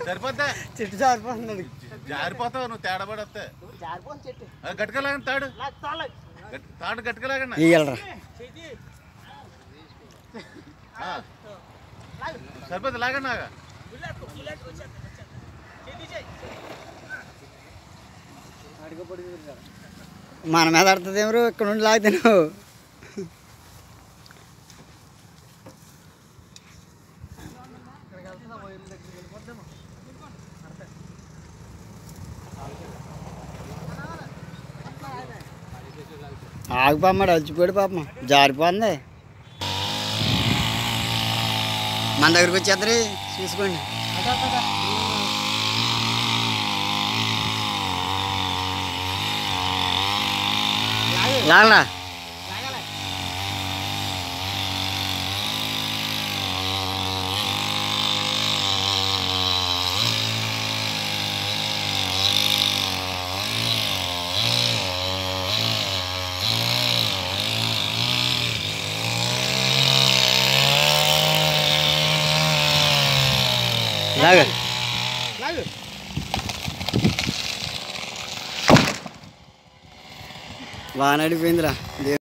సరిపోద్దా చెట్టు జారిపోతుంది జారిపోతావు నువ్వు తేడా పడి వస్తే జారిపోతుంది చెట్టు గట్టిగా లాగండి తాడు తాడు గట్టిగా లాగండి ఇయ్యలరా సరిపోద్ది లాగండి నాగా మన మీద ఆడుతుంది ఎవరు ఇక్కడ నుండి లాగితే నువ్వు ఆగిపోమ్మాడు అలసిపోయాడు పాపం జారిపోతుంది మన దగ్గరికి వచ్చేద్దరి చూసుకోండి లాగలా లాగ బాగా నడిపోయిందిరా